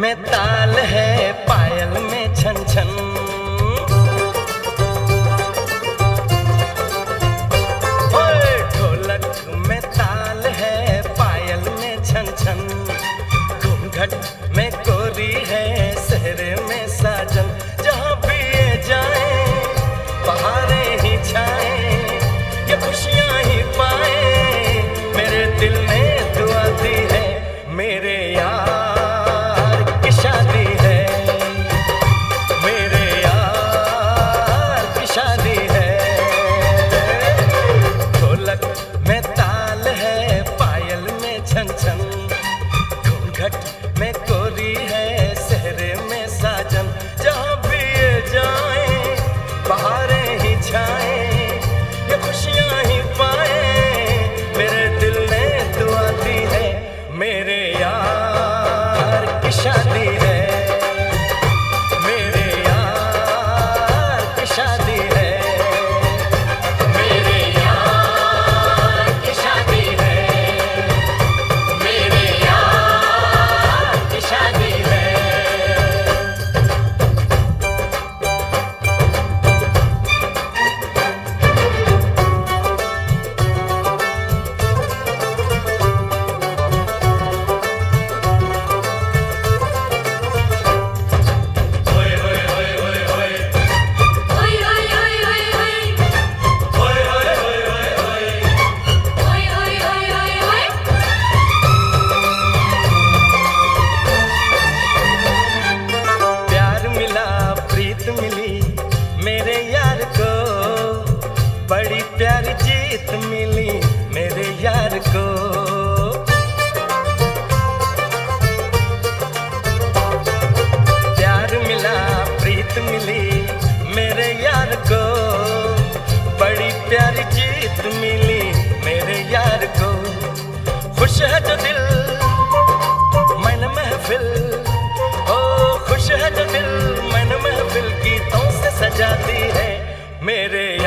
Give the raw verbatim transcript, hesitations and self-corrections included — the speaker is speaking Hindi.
में ताल है, पायल में छन छन। ओए ढोलक में ताल है, पायल में छन छन। घूंघट में कोरी है, सहरे में साजन। जहाँ भी ये जाए बहारें ही छाए, ये खुशियाँ ही पाए। मेरे दिल ने दुआ दी है, मेरे यार की शादी है, मेरे यार की शादी है। ढोलक में ताल है, पायल में छन छन। घूंघट में कोरी है, सहरे में साजन। जहाँ भी ये जाए बहारें ही छाए, ये खुशियाँ ही पाए। मेरे दिल ने दुआ दी है, मेरे यार की शादी है, मेरे यार की शादी है, मेरे यार की शादी है, मेरे यार की शादी है। मेरे यार को बड़ी प्यारी जीत मिली, मेरे यार को। प्यार मिला, प्रीत मिली, मेरे यार को बड़ी प्यारी जीत मिली, मेरे यार को। खुश है जो दिल मन महफिल, ओ खुश है जो दिल मन महफिल गीतों से सजाती है, मेरे